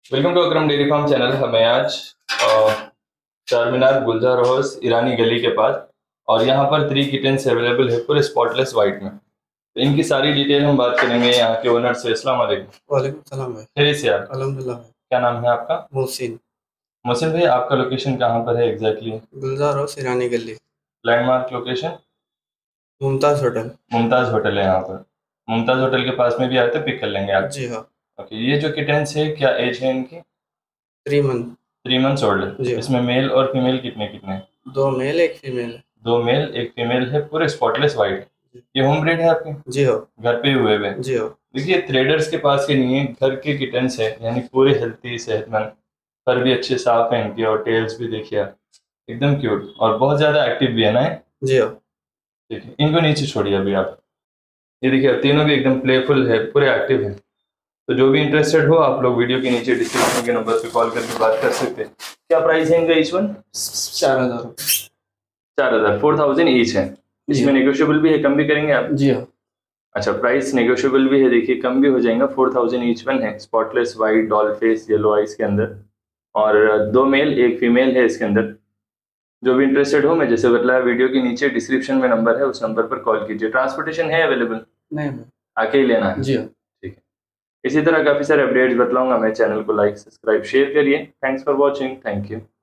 Welcome to Akram dairy farm channel. हमें आज चार मीनार गुलजार हाउस ईरानी गली के पास और यहाँ पर 3 किटेंस अवेलेबल है पूरे स्पॉटलेस वाइट में। तो इनकी सारी डिटेल हम बात करेंगे यहाँ के ओनर से। अस्सलाम वालेकुम। वालेकुम सलाम भाई। खैरियत से आप? अल्हम्दुलिल्लाह भाई। क्या नाम है आपका? मोहसिन। मोहसिन भाई, आपका लोकेशन कहाँ पर है एग्जैक्टली? गुलजार हाउस ईरानी गली। Landmark location? Mumtaz hotel. Mumtaz hotel है यहाँ पर। मुमताज़ होटल के पास में भी आए तो पिक कर लेंगे आप। जी हाँ। ओके, ये जो किटेंस है क्या एज है इनकी? 3 मंथ। 3 मंथ्स ओल्ड है। जी हाँ। इसमें मेल और फीमेल कितने कितने हैं? 2 मेल 1 फीमेल है। 2 मेल 1 फीमेल है, पूरे स्पॉटलेस वाइट। जी। ये होम ब्रीड है आपके? जी हाँ। घर पे ही हुए हुए? जी हाँ। देखिए, ट्रेडर्स के पास के नहीं है, घर के किटन्स है, यानी पूरे हेल्थी सेहतमंद। फर भी अच्छे साफ है इनके और टेल्स भी देखिए आप, एकदम क्यूट और बहुत ज़्यादा एक्टिव भी है ना ये? जी हाँ। ठीक है, इनको नीचे छोड़िए अभी आप। ये देखिए, अब तीनों भी एकदम प्लेफुल है, पूरे एक्टिव है। तो जो भी इंटरेस्टेड हो, आप लोग वीडियो के नीचे डिस्क्रिप्शन के नंबर पे कॉल करके बात कर सकते हैं। क्या प्राइस है इनका ईच वन? 4,000। 4,000, 4,000 ईच है। इसमें नेगोशिएबल भी है, कम भी करेंगे आप? जी हाँ। अच्छा, प्राइस नेगोशिएबल भी है, देखिए कम भी हो जाएगा। 4,000 ईच वन है, spotless white doll face yellow eyes के अंदर। और 2 मेल 1 फीमेल है इसके अंदर। जो भी इंटरेस्टेड हो, मैं जैसे बतलाया वीडियो के नीचे डिस्क्रिप्शन में नंबर है, उस नंबर पर कॉल कीजिए। ट्रांसपोर्टेशन है अवेलेबल? नहीं भाई। आके ही लेना है? जी हाँ। ठीक है। इसी तरह काफ़ी सारे अपडेट्स बतलाऊंगा मैं। चैनल को लाइक सब्सक्राइब शेयर करिए। Thanks for watching. Thank you.